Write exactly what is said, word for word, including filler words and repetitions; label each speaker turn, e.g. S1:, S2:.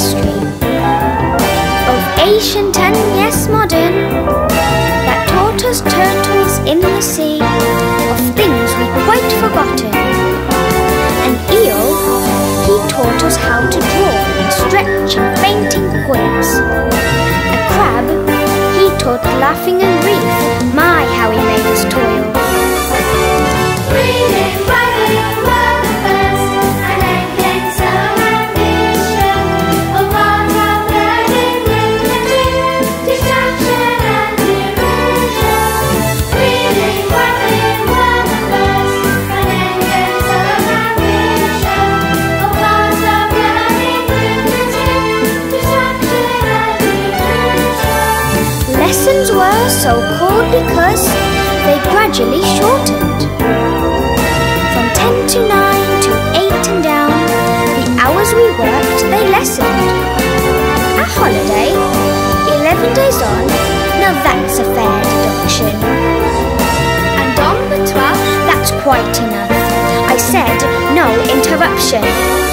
S1: history, both ancient and yes modern, that taught us turtles in the sea of things we quite forgotten. An eel, he taught us how to draw and stretch and fainting quips. A crab, he taught laughing and reef. My, how he made us toil.
S2: Writhing, writhing were the first, and then came some ambition. A world of learning, arithmetic, distraction and diversion. Writhing, writhing were the first, and then came some ambition. A world of learning, arithmetic, distraction and diversion.
S1: Lessons were so called because they gradually shortened. From ten to nine to eight and down, the hours we worked, they lessened. A holiday, eleven days on, now that's a fair deduction. And on the twelfth, that's quite enough. I said no interruption.